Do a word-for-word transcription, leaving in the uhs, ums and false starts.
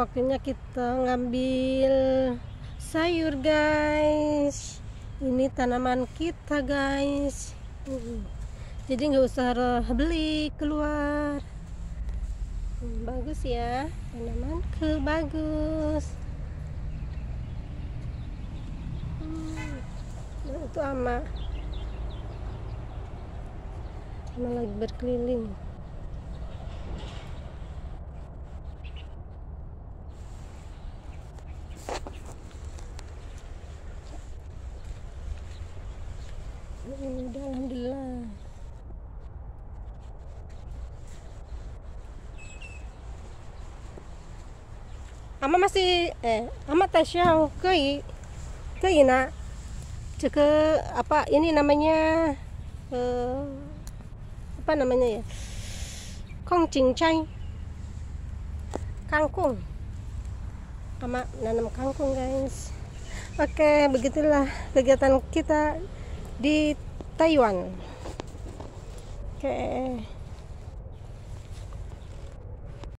waktunya kita ngambil sayur guys. Ini tanaman kita guys. Jadi nggak usah beli keluar. Bagus ya, tanamanku bagus. Nah, itu ama ama lagi berkeliling. Ini udah alhamdulillah. Ama masih eh ama tasyau kei kei nak cek apa ini namanya eh, apa namanya ya, kong cincai, kangkung. Ama nanam kangkung guys. Oke, begitulah kegiatan kita di Taiwan. Oke.